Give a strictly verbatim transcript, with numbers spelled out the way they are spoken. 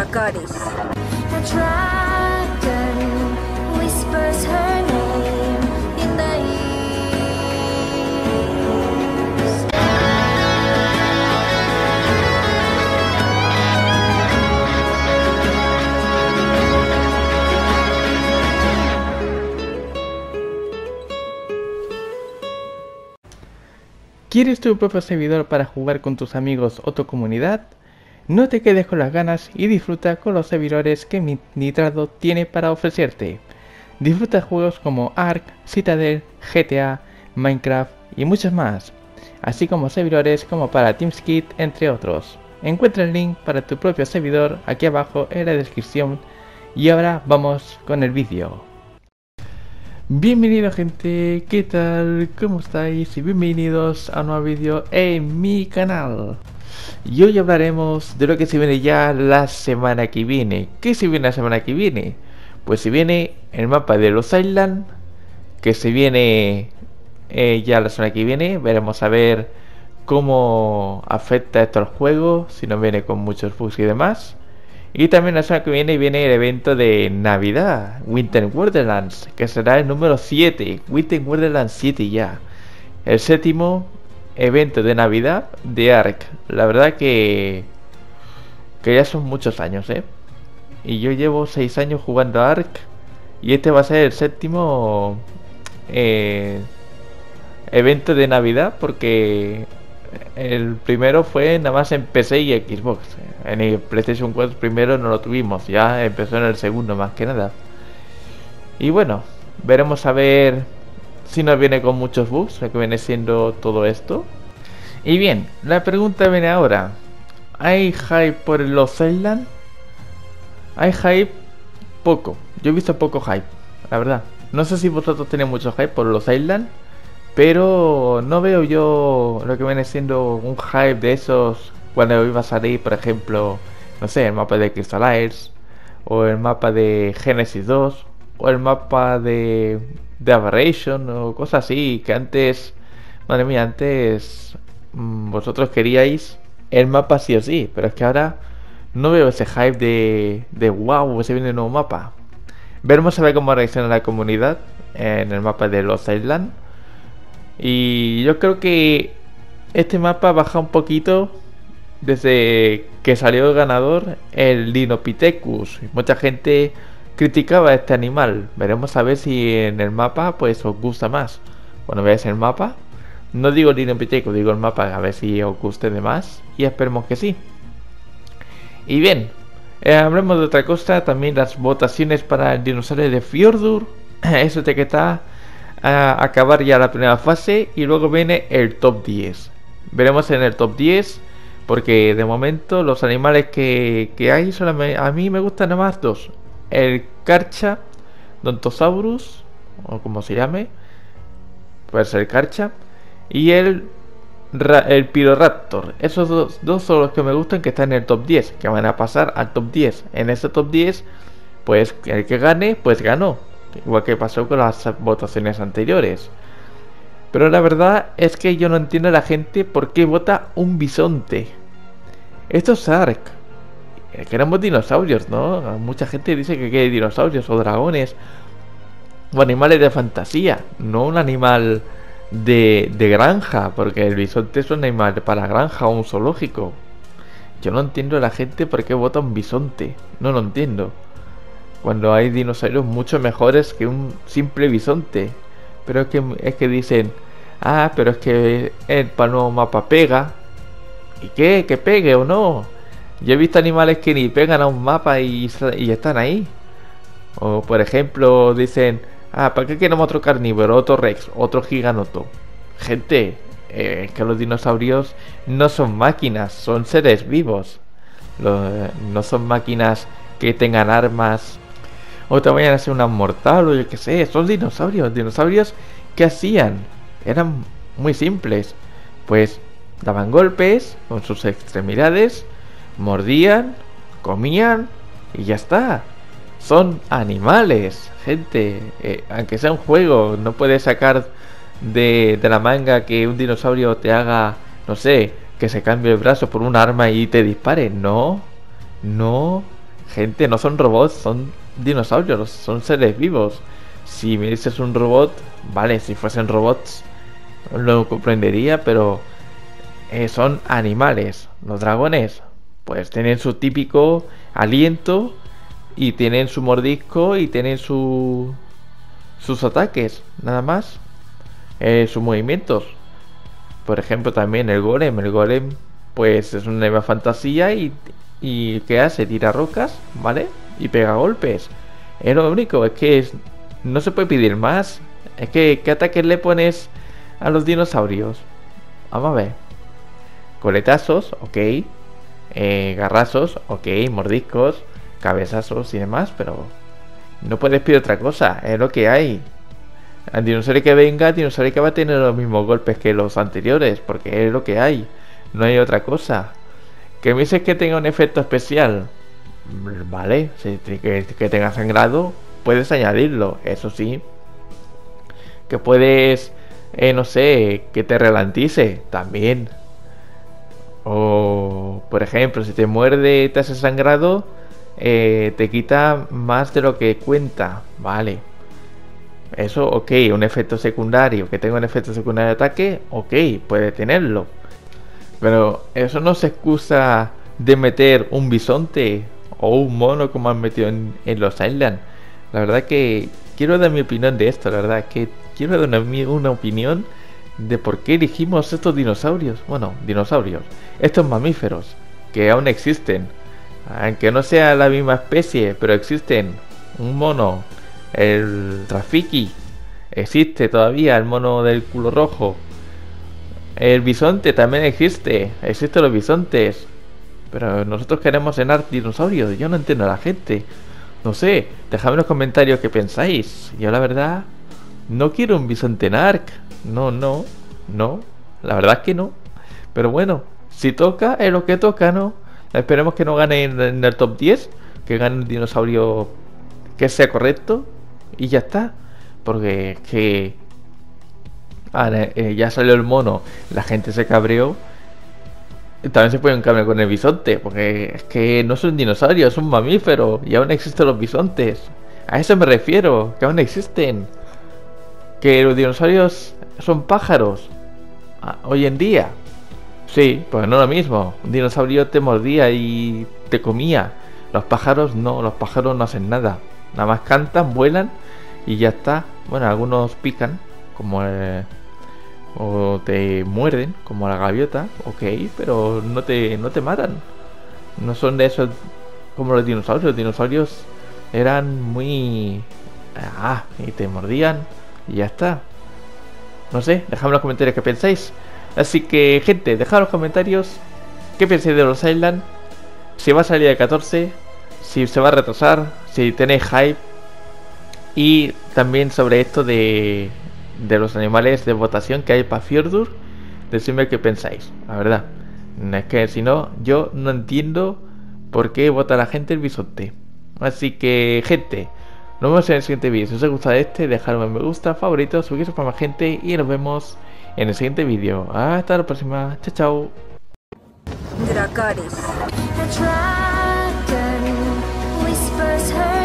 goddess. The dragon whispers her name in the east. ¿Quieres tu propio servidor para jugar con tus amigos o tu comunidad? No te quedes con las ganas y disfruta con los servidores que Nitrado tiene para ofrecerte. Disfruta juegos como Ark, Citadel, G T A, Minecraft y muchos más, así como servidores como para TeamSpeak, entre otros. Encuentra el link para tu propio servidor aquí abajo en la descripción y ahora vamos con el vídeo. Bienvenido gente, ¿qué tal? ¿Cómo estáis? Y bienvenidos a un nuevo vídeo en mi canal. Y hoy hablaremos de lo que se viene ya la semana que viene. ¿Qué se viene la semana que viene? Pues se viene el mapa de los Island, que se viene eh, ya la semana que viene. Veremos a ver cómo afecta esto al juego, si nos viene con muchos bugs y demás. Y también la semana que viene viene el evento de Navidad, Winter Wonderlands, que será el número siete, Winter Wonderlands siete ya. El séptimo evento de Navidad de Ark. La verdad que, que ya son muchos años, ¿eh? Y yo llevo seis años jugando a Ark y este va a ser el séptimo eh, evento de Navidad, porque el primero fue nada más en P C y Xbox. En el PlayStation cuatro primero no lo tuvimos, ya empezó en el segundo más que nada. Y bueno, veremos a ver si nos viene con muchos bugs, lo que viene siendo todo esto. Y bien, la pregunta viene ahora. ¿Hay hype por los Island? Hay hype poco, yo he visto poco hype, la verdad. No sé si vosotros tenéis mucho hype por los Island, pero no veo yo lo que viene siendo un hype de esos cuando iba a salir, por ejemplo, no sé, el mapa de Crystalize, o el mapa de Genesis dos, o el mapa de, de Aberration, o cosas así, que antes, madre mía, antes mmm, vosotros queríais el mapa sí o sí, pero es que ahora no veo ese hype de, de wow, se viene un nuevo mapa. Veremos a ver cómo reacciona la comunidad en el mapa de los Island. Y yo creo que este mapa baja un poquito desde que salió el ganador, el Dinopithecus. Mucha gente criticaba a este animal. Veremos a ver si en el mapa pues os gusta más. Cuando veáis el mapa, no digo el Dinopithecus, digo el mapa, a ver si os guste de más. Y esperemos que sí. Y bien, eh, hablemos de otra cosa. También las votaciones para el dinosaurio de Fjordur. Eso te que está a acabar ya la primera fase y luego viene el top diez. Veremos en el top diez, porque de momento los animales que, que hay solamente, a mí me gustan nada más dos: el Karcha Dontosaurus, o como se llame, puede ser Karcha, y el el Pyroraptor. Esos dos, dos son los que me gustan, que están en el top diez, que van a pasar al top diez. En ese top diez, pues el que gane, pues ganó, igual que pasó con las votaciones anteriores. Pero la verdad es que yo no entiendo a la gente por qué vota un bisonte. Esto es Ark. Queremos dinosaurios, ¿no? Mucha gente dice que quiere dinosaurios o dragones o animales de fantasía, no un animal de, de granja, porque el bisonte es un animal para granja o un zoológico. Yo no entiendo a la gente por qué vota un bisonte. No lo entiendo, cuando hay dinosaurios mucho mejores que un simple bisonte. Pero es que, es que dicen, ah, pero es que el nuevo mapa pega. ¿Y qué? ¿Que pegue o no? Yo he visto animales que ni pegan a un mapa y, y están ahí. O por ejemplo dicen, ah, ¿para qué queremos otro carnívoro, otro rex, otro giganoto? Gente, eh, es que los dinosaurios no son máquinas, son seres vivos. Los, no son máquinas que tengan armas o te vayan a hacer una mortal o yo que sé. Son dinosaurios. Dinosaurios, ¿qué hacían? Eran muy simples. Pues daban golpes con sus extremidades, mordían, comían y ya está. Son animales, gente. Eh, aunque sea un juego, no puedes sacar de, de la manga que un dinosaurio te haga, no sé, que se cambie el brazo por un arma y te dispare. No, no. Gente, no son robots, son dinosaurios, son seres vivos. Si me dices un robot, vale, si fuesen robots lo comprendería, pero eh, son animales. Los dragones, pues tienen su típico aliento y tienen su mordisco y tienen su sus ataques, nada más. Eh, sus movimientos. Por ejemplo, también el golem. El golem, pues es una nueva fantasía y, y ¿qué hace? Tira rocas, ¿vale? Y pega golpes. Es lo único, es que es, no se puede pedir más. Es que, ¿qué ataques le pones a los dinosaurios? Vamos a ver. Coletazos, ok. Eh, garrazos, ok. Mordiscos, cabezazos y demás, pero no puedes pedir otra cosa, es lo que hay. Al dinosaurio que venga, el dinosaurio que va a tener los mismos golpes que los anteriores, porque es lo que hay, no hay otra cosa. Que me dices que tenga un efecto especial, vale, si que, que tenga sangrado, puedes añadirlo, eso sí. Que puedes, eh, no sé, que te ralentice, también. O, por ejemplo, si te muerde y te hace sangrado, eh, te quita más de lo que cuenta, vale. Eso, ok, un efecto secundario, que tenga un efecto secundario de ataque, ok, puede tenerlo. Pero eso no se excusa de meter un bisonte o un mono como han metido en, en los Island. La verdad que quiero dar mi opinión de esto, la verdad que quiero dar una, una opinión de por qué elegimos estos dinosaurios. Bueno, dinosaurios, estos mamíferos que aún existen. Aunque no sea la misma especie, pero existen. Un mono, el Rafiki, existe todavía, el mono del culo rojo. El bisonte también existe, existen los bisontes. Pero nosotros queremos cenar dinosaurios, yo no entiendo a la gente. No sé, dejadme en los comentarios qué pensáis. Yo la verdad, no quiero un bisonte Narc. No, no, no, la verdad es que no. Pero bueno, si toca, es lo que toca, ¿no? Esperemos que no gane en, en el top diez, que gane un dinosaurio que sea correcto y ya está. Porque que ah, eh, ya salió el mono, la gente se cabreó. También se puede encabrear con el bisonte, porque es que no es un dinosaurio, es un mamífero y aún existen los bisontes. A eso me refiero, que aún existen. Que los dinosaurios son pájaros ah, hoy en día. Sí, pues no lo mismo. Un dinosaurio te mordía y te comía. Los pájaros no, los pájaros no hacen nada. Nada más cantan, vuelan y ya está. Bueno, algunos pican, como el, o te muerden, como la gaviota, ok, pero no te, no te matan. No son de esos como los dinosaurios. Los dinosaurios eran muy... Ah, y te mordían y ya está. No sé, dejadme en los comentarios qué pensáis. Así que, gente, dejad en los comentarios qué pensáis de los Island. Si va a salir el catorce, si se va a retrasar, si tenéis hype. Y también sobre esto de, de los animales de votación que hay para Fjordur. Decidme qué pensáis, la verdad. Es que si no, yo no entiendo por qué vota la gente el bisonte. Así que, gente, nos vemos en el siguiente vídeo. Si os ha gustado este, dejadme un me gusta, favorito, suscribiros para más gente y nos vemos en el siguiente vídeo. Hasta la próxima. Chao, chao. Dracarys. The dragon whispers her